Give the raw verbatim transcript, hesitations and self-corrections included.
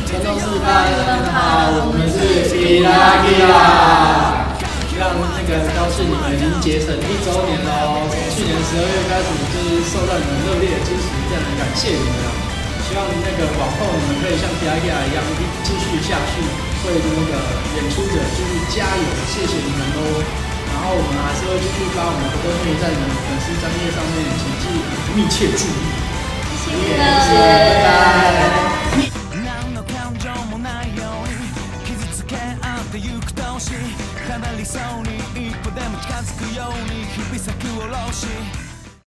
观众是大家好，我们是皮拉皮拉，让那个高兴你们已经结成一周年喽。从去年十二月开始，就是受到你们热烈的支持，非常感谢你们啊！希望那个往后你们可以像皮拉皮拉一样继续下去，为那个演出者继续加油，谢谢你们喽。然后我们还是会继续把我们的歌迷在你们粉丝专页上面请记密切注意。谢谢，拜拜。